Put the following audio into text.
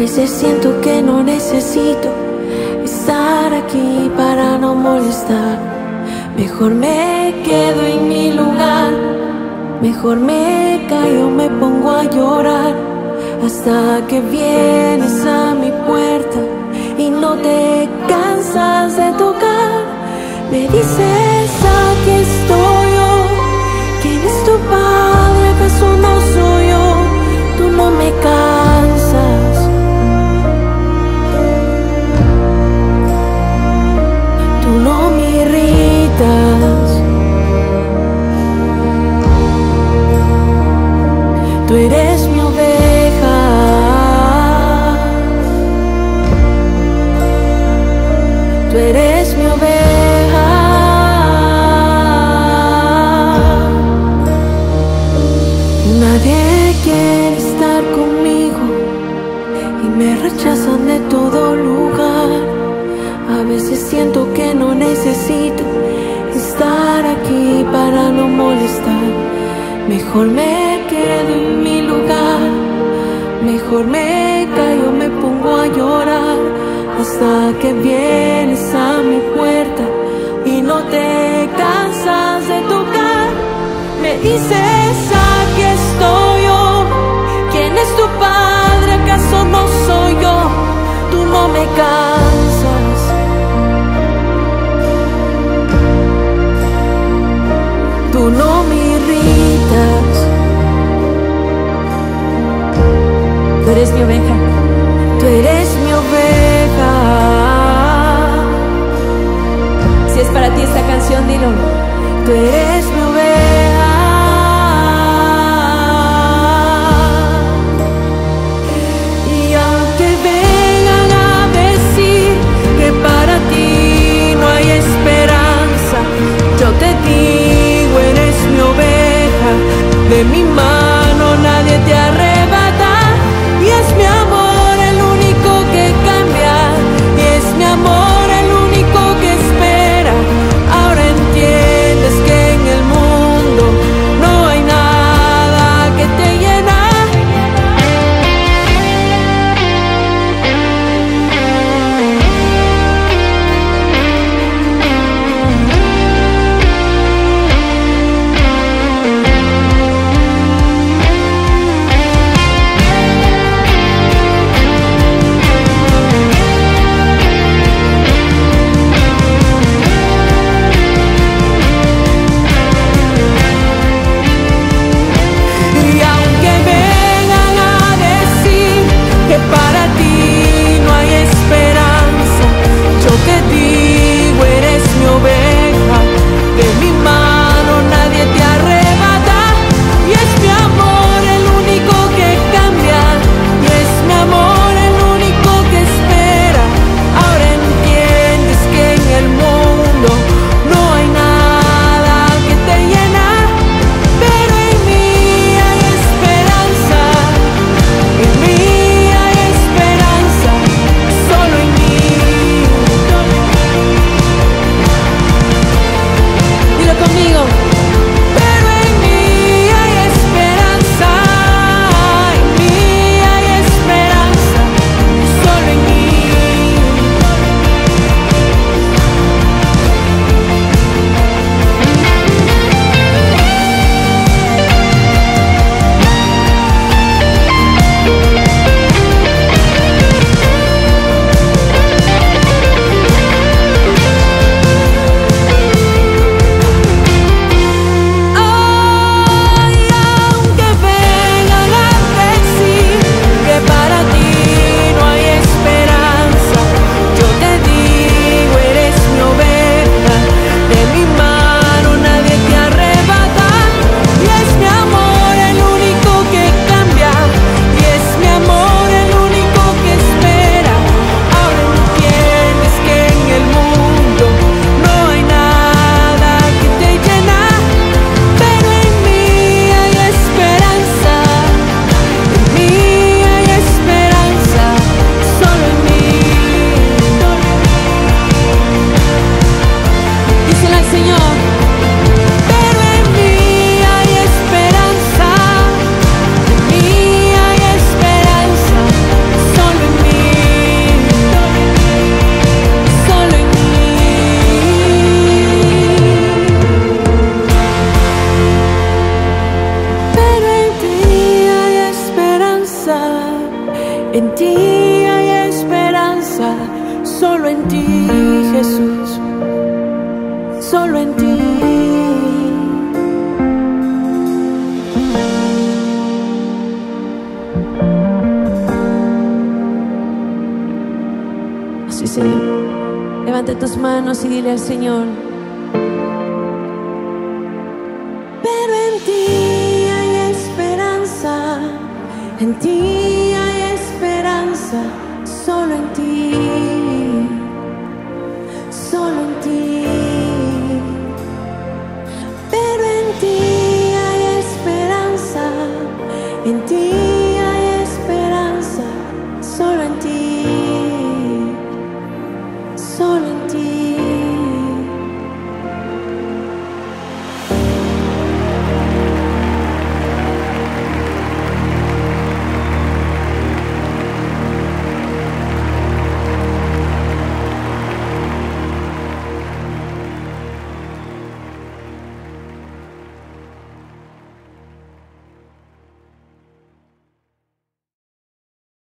veces siento que no necesito estar aquí para no molestar. Mejor me quedo en mi lugar, mejor me callo, me pongo a llorar, hasta que vienes a mi puerta y no te cansas de tocar. Me dices, aquí estoy yo. ¿Quién es tu padre? ¿Acaso no soy yo? Tú no me cansas. Tú no me irritas. Tú eres mi oveja. Tú eres mi oveja. Nadie quiere estar conmigo y me rechazan de todo lugar. A veces siento que no necesito estar aquí para no molestar. Mejor me quedo en mi lugar, mejor me callo, me pongo a llorar, hasta que vienes a mi puerta y no te cansas de tocar. Me dices, aquí estoy yo. ¿Quién es tu padre? ¿Acaso no soy yo? Tú no me cansas. Tú no me irritas. Tú eres mi oveja. Tú eres mi oveja. Si es para ti esta canción, dilo. Tú eres mi oveja. Y aunque vengan a decir que para ti no hay esperanza, yo te digo, eres mi oveja. De mi mano nadie te arrebata. Y es mi amor el único que cambia. Y es mi amor el único que espera. Ahora entiendes que en el mundo solo en ti. Así, Señor, levanta tus manos y dile al Señor: pero en ti hay esperanza, en ti hay esperanza, solo en ti, solo en ti.